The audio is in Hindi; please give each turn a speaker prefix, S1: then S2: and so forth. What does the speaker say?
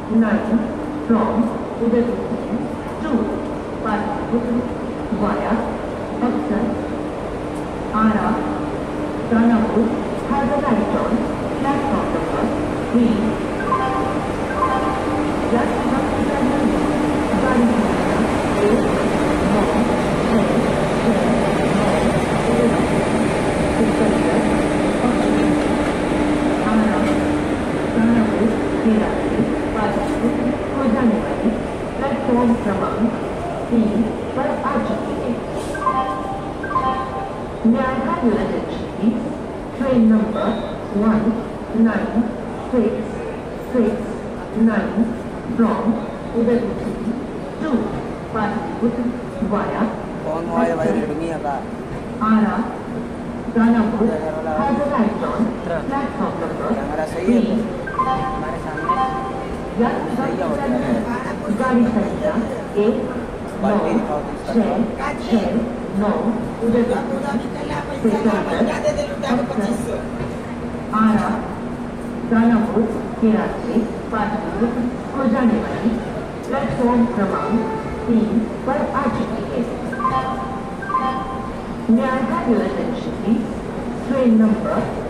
S1: 9 from Upadhyay to Passangers via Buses. Ara, Danapur has arrived on platform number 3. Just platform क्रमांक 3 पर आ चुकी है। May I have your attention, please? Train number 196669 from Upadhyay to Passangers via Ara, Danapur has arrived on platform number 3. गाड़ी संख्या 1966 आरा दानापुर के रास्ते पासंगर्स को जाने वाली प्लेटफॉर्म क्रमांक 3 पर आ चुकी है। May I have your attention, please? Train number